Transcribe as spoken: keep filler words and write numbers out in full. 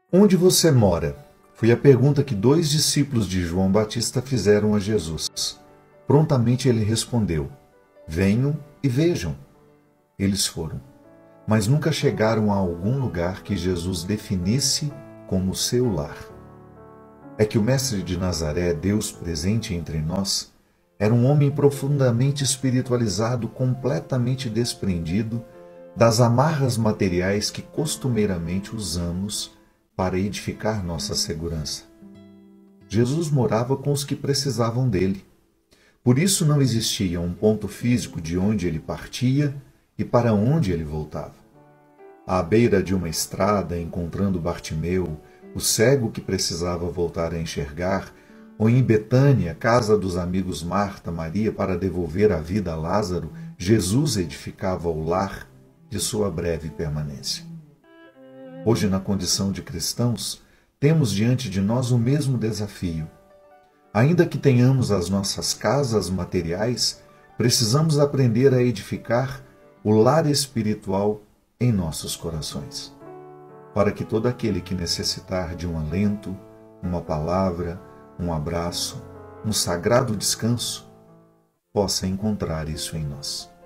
Onde você mora? Foi a pergunta que dois discípulos de João Batista fizeram a Jesus. Prontamente ele respondeu: Venham e vejam. Eles foram, mas nunca chegaram a algum lugar que Jesus definisse como seu lar. É que o mestre de Nazaré, Deus presente entre nós, era um homem profundamente espiritualizado, completamente desprendido das amarras materiais que costumeiramente usamos para edificar nossa segurança. Jesus morava com os que precisavam dele. Por isso não existia um ponto físico de onde ele partia e para onde ele voltava. À beira de uma estrada, encontrando Bartimeu, o cego que precisava voltar a enxergar, ou em Betânia, casa dos amigos Marta, Maria, para devolver a vida a Lázaro, Jesus edificava o lar de sua breve permanência. Hoje, na condição de cristãos, temos diante de nós o mesmo desafio. Ainda que tenhamos as nossas casas materiais, precisamos aprender a edificar o lar espiritual em nossos corações, para que todo aquele que necessitar de um alento, uma palavra, um abraço, um sagrado descanso, possa encontrar isso em nós.